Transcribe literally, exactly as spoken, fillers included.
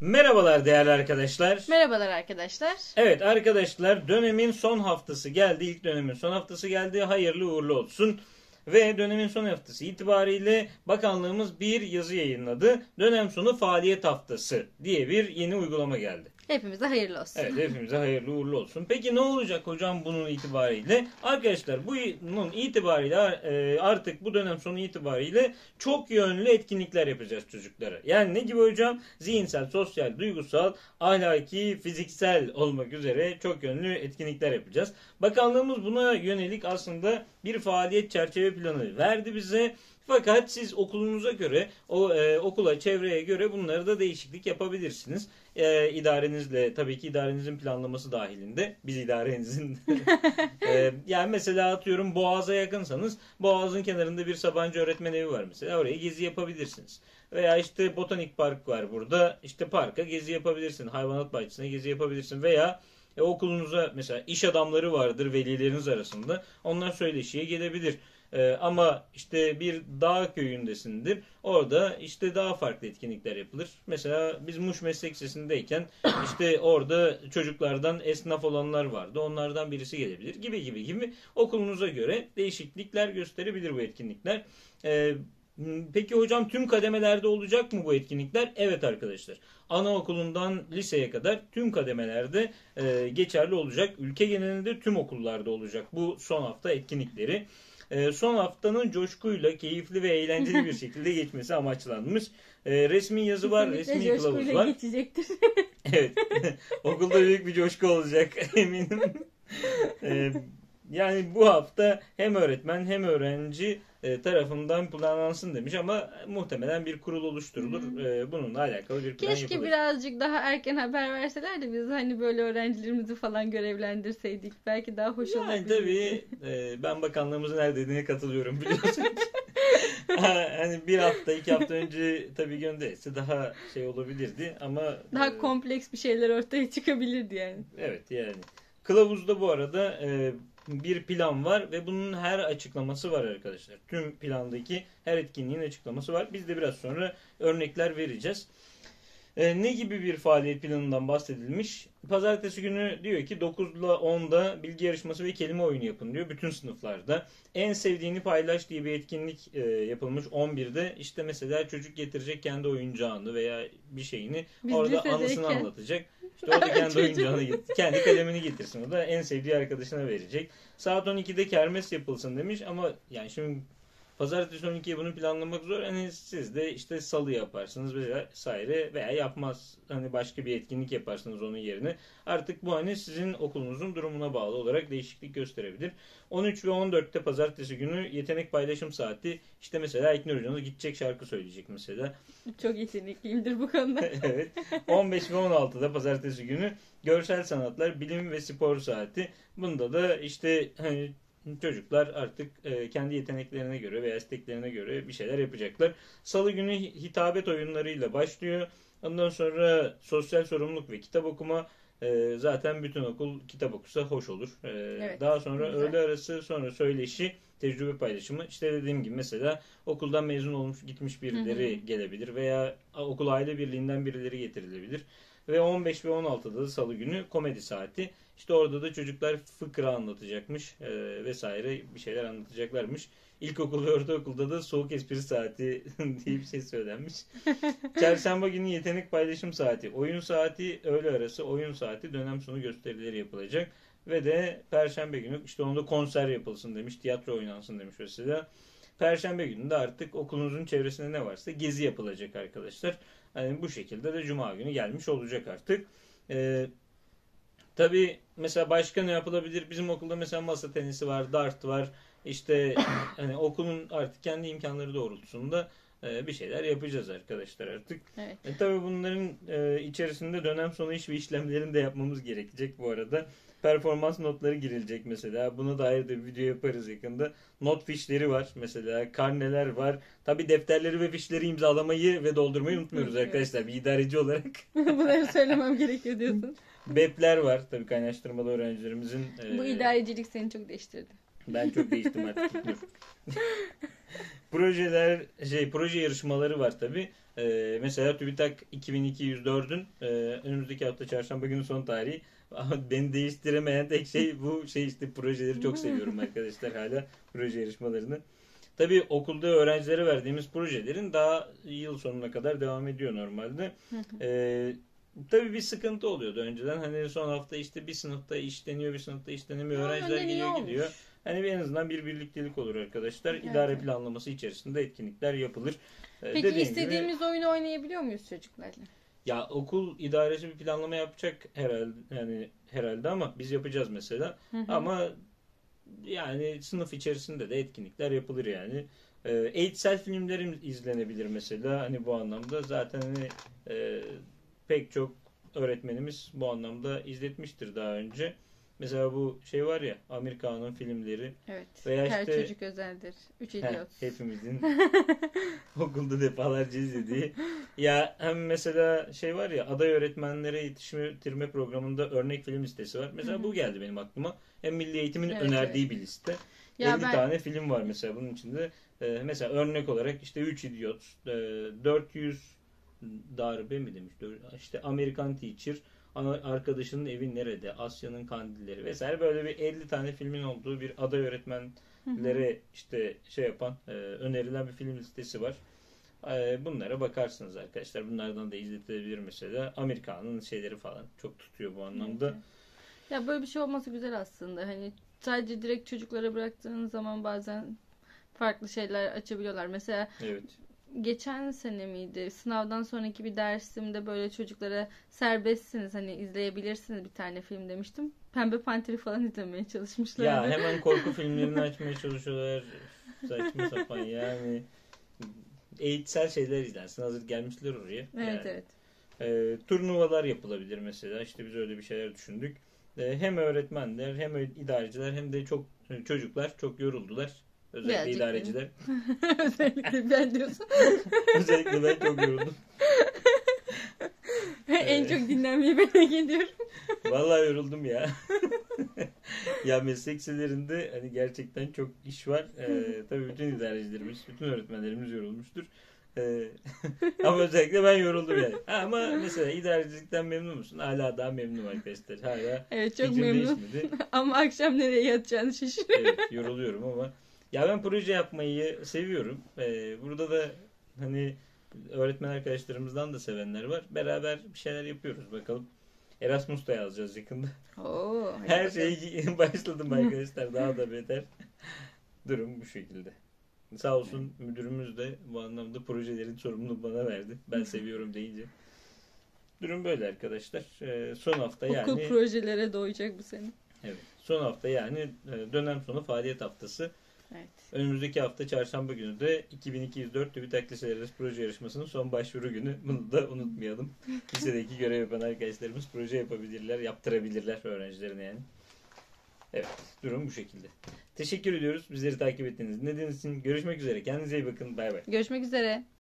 Merhabalar değerli arkadaşlar. Merhabalar arkadaşlar. Evet arkadaşlar, dönemin son haftası geldi. İlk dönemin son haftası geldi. Hayırlı uğurlu olsun. Ve dönemin son haftası itibariyle bakanlığımız bir yazı yayınladı. Dönem sonu faaliyet haftası diye bir yeni uygulama geldi. Hepimize hayırlı olsun. Evet, hepimize hayırlı uğurlu olsun. Peki ne olacak hocam bunun itibariyle? Arkadaşlar bunun itibariyle artık bu dönem sonu itibariyle çok yönlü etkinlikler yapacağız çocuklara. Yani ne gibi hocam? Zihinsel, sosyal, duygusal, ahlaki, fiziksel olmak üzere çok yönlü etkinlikler yapacağız. Bakanlığımız buna yönelik aslında bir faaliyet çerçeve planı verdi bize. Fakat siz okulunuza göre, o e, okula, çevreye göre bunları da değişiklik yapabilirsiniz. E, idarenizle, tabii ki idarenizin planlaması dahilinde. Biz idarenizin. e, yani mesela atıyorum Boğaz'a yakınsanız, Boğaz'ın kenarında bir Sabancı Öğretmen Evi var mesela. Oraya gezi yapabilirsiniz. Veya işte Botanik Park var burada. İşte parka gezi yapabilirsin. Hayvanat bahçesine gezi yapabilirsin. Veya e, okulunuza mesela iş adamları vardır velileriniz arasında. Onlar söyleşiye gelebilir. Ee, ama işte bir dağ köyündesindir. Orada işte daha farklı etkinlikler yapılır. Mesela biz Muş Meslek Lisesi'ndeyken işte orada çocuklardan esnaf olanlar vardı. Onlardan birisi gelebilir gibi gibi gibi. Okulunuza göre değişiklikler gösterebilir bu etkinlikler. Ee, peki hocam tüm kademelerde olacak mı bu etkinlikler? Evet arkadaşlar. Anaokulundan liseye kadar tüm kademelerde e, geçerli olacak. Ülke genelinde tüm okullarda olacak bu son hafta etkinlikleri. Son haftanın coşkuyla, keyifli ve eğlenceli bir şekilde geçmesi amaçlanmış. E, resmi yazı var, resmi kılavuz var. Geçecektir. Evet. Okulda büyük bir coşku olacak eminim. E, yani bu hafta hem öğretmen hem öğrenci e, tarafından planlansın demiş ama muhtemelen bir kurul oluşturulur. Hmm. E, bununla alakalı bir plan Keşke yapılır. birazcık daha erken haber verseler de biz hani böyle öğrencilerimizi falan görevlendirseydik. Belki daha hoş yani olabilirdi. Tabii e, ben bakanlığımızın her dediğine katılıyorum biliyorsun. Hani bir hafta iki hafta önce tabii gönderirse daha şey olabilirdi ama daha e, kompleks bir şeyler ortaya çıkabilirdi yani. Evet yani. Kılavuzda bu arada e, bir plan var ve bunun her açıklaması var arkadaşlar. Tüm plandaki her etkinliğin açıklaması var. Biz de biraz sonra örnekler vereceğiz. E, ne gibi bir faaliyet planından bahsedilmiş? Pazartesi günü diyor ki dokuz ile onda bilgi yarışması ve kelime oyunu yapın diyor bütün sınıflarda. En sevdiğini paylaş diye bir etkinlik e, yapılmış on birde. İşte mesela çocuk getirecek kendi oyuncağını veya bir şeyini. Biz orada lisedeyken... anısını anlatacak. İşte orada kendi oyuncağını getir, kendi kalemini getirsin. O da en sevdiği arkadaşına verecek. Saat on ikide kermes yapılsın demiş ama yani şimdi Pazartesi on ikiye bunu planlamak zor. Hani siz de işte salı yaparsınız vesaire veya yapmaz. Hani başka bir etkinlik yaparsınız onun yerine. Artık bu hani sizin okulunuzun durumuna bağlı olarak değişiklik gösterebilir. on üç ve on dörtte pazartesi günü yetenek paylaşım saati. İşte mesela İknur Hoca'nız gidecek şarkı söyleyecek mesela. Çok yetenekliyimdir bu konuda. Evet. on beş ve on altıda pazartesi günü görsel sanatlar, bilim ve spor saati. Bunda da işte hani çocuklar artık e, kendi yeteneklerine göre veya isteklerine göre bir şeyler yapacaklar. Salı günü hitabet oyunlarıyla başlıyor. Ondan sonra sosyal sorumluluk ve kitap okuma. E, zaten bütün okul kitap okusa hoş olur. E, evet, daha sonra güzel. Öğle arası, sonra söyleşi, tecrübe paylaşımı. İşte dediğim gibi mesela okuldan mezun olmuş gitmiş birileri hı hı. gelebilir veya okul aile birliğinden birileri getirilebilir. Ve on beş ve on altıda da salı günü komedi saati. İşte orada da çocuklar fıkra anlatacakmış e, vesaire bir şeyler anlatacaklarmış. İlkokul ve ortaokulda da soğuk espri saati diye bir şey söylenmiş. Çarşamba günü yetenek paylaşım saati, oyun saati, öğle arası, oyun saati, dönem sonu gösterileri yapılacak. Ve de Perşembe günü işte onda konser yapılsın demiş, tiyatro oynansın demiş mesela. Perşembe günü de artık okulunuzun çevresinde ne varsa gezi yapılacak arkadaşlar. Yani bu şekilde de Cuma günü gelmiş olacak artık. Ee, tabii mesela başka ne yapılabilir? Bizim okulda mesela masa tenisi var, dart var. İşte hani okulun artık kendi imkanları doğrultusunda e, bir şeyler yapacağız arkadaşlar artık. Evet. E, tabii bunların e, içerisinde dönem sonu iş ve işlemlerini de yapmamız gerekecek bu arada. Performans notları girilecek mesela. Buna dair de bir video yaparız yakında. Not fişleri var mesela. Karneler var. Tabii defterleri ve fişleri imzalamayı ve doldurmayı unutmuyoruz arkadaşlar. Bir idareci olarak. Bunları söylemem gerekiyor diyorsun. B E P'ler var. Tabii kaynaştırmalı öğrencilerimizin. Bu e... idarecilik seni çok değiştirdi. Ben çok değiştim artık. Projeler, şey proje yarışmaları var tabii. Ee, mesela TÜBİTAK iki bin iki yüz dördün e, önümüzdeki hafta çarşamba günü son tarihi. Ama beni değiştiremeyen tek şey bu şey işte projeleri çok seviyorum arkadaşlar hala proje yarışmalarını. Tabii okulda öğrencilere verdiğimiz projelerin daha yıl sonuna kadar devam ediyor normalde. Ee, tabii bir sıkıntı oluyordu önceden. Hani son hafta işte bir sınıfta işleniyor, bir sınıfta işlenemiyor. Ama Öğrenciler önden iyi geliyor olmuş. gidiyor. Hani en azından bir birliktelik olur arkadaşlar. Evet. İdare planlaması içerisinde etkinlikler yapılır. Ee, Peki dediğim istediğimiz gibi, oyunu oynayabiliyor muyuz çocuklarla? ya okul idaresi bir planlama yapacak herhalde yani herhalde ama biz yapacağız mesela. Hı hı. Ama yani sınıf içerisinde de etkinlikler yapılır yani. E, eğitsel filmlerim izlenebilir mesela. Hani bu anlamda zaten hani e, pek çok öğretmenimiz bu anlamda izletmiştir daha önce. Mesela bu şey var ya Amerikan'ın filmleri Evet. veya Her işte çocuk özeldir. Üç heh, idiot. hepimizin okulda defalarca izlediği. Ya hem mesela şey var ya aday öğretmenlere yetiştirme programında örnek film listesi var. Mesela bu geldi benim aklıma. Hem Milli Eğitim'in Evet, önerdiği evet. bir liste. Ya elli ben tane film var mesela bunun içinde. Ee, mesela örnek olarak işte üç idiot, e, dört yüz darbe mi demiş? Dör- İşte Amerikan Teacher, ana- arkadaşının evi nerede, Asya'nın kandilleri vesaire böyle bir elli tane filmin olduğu bir aday öğretmenlere işte şey yapan, e, önerilen bir film listesi var. E, bunlara bakarsınız arkadaşlar. Bunlardan da izletilebilir mesela. Amerikan'ın şeyleri falan çok tutuyor bu anlamda. Evet. Ya böyle bir şey olması güzel aslında. Hani sadece direkt çocuklara bıraktığın zaman bazen farklı şeyler açabiliyorlar. Mesela Evet. geçen sene miydi? Sınavdan sonraki bir dersimde böyle çocuklara serbestsiniz hani izleyebilirsiniz bir tane film demiştim. Pembe Panter'i falan izlemeye Ya çalışmışlardı. hemen korku filmlerini açmaya çalışıyorlar. Saçma sapan yani. Eğitsel şeyler izlensin. Hazır gelmişler oraya. Evet, Yani. evet. E, turnuvalar yapılabilir mesela. İşte biz öyle bir şeyler düşündük. E, hem öğretmenler hem idareciler hem de çok çocuklar çok yoruldular. Özellikle Birazcık benim. idareciler. Özellikle ben diyorsun. Özellikle ben çok yoruldum. En E, çok dinlenmeyi ben hak ediyorum. Vallahi yoruldum ya. Ya meslek liselerinde hani gerçekten çok iş var. E, tabii bütün idarecilerimiz, bütün öğretmenlerimiz yorulmuştur. E, ama özellikle ben yoruldum yani. Ha, ama mesela idarecilikten memnun musun? Hala daha memnunum arkadaşlar. Hala Evet, çok fikrim memnun. değişmedi. Ama akşam nereye yatacağını şaşırıyorum. Evet, yoruluyorum ama ya ben proje yapmayı seviyorum. Ee, burada da hani öğretmen arkadaşlarımızdan da sevenler var. Beraber bir şeyler yapıyoruz bakalım. Erasmus da yazacağız yakında. Oo, hadi Her bakalım. şeyi başladım arkadaşlar. Daha da beter. Durum bu şekilde. Sağ olsun müdürümüz de bu anlamda projelerin sorumluluğunu bana verdi. Ben seviyorum deyince. Durum böyle arkadaşlar. Ee, son hafta Okul yani projelere doyacak bu sene. evet. Son hafta yani e, dönem sonu faaliyet haftası. Evet. Önümüzdeki hafta çarşamba günü de iki bin iki yüz dört TÜBİTAK Liseler Arası Proje Yarışması'nın son başvuru günü. Bunu da unutmayalım. Lisedeki görev yapan arkadaşlarımız proje yapabilirler, yaptırabilirler öğrencilerine yani. Evet, durum bu şekilde. Teşekkür ediyoruz bizleri takip ettiğiniz, dinlediğiniz için. Görüşmek üzere. Kendinize iyi bakın. Bay bay. Görüşmek üzere.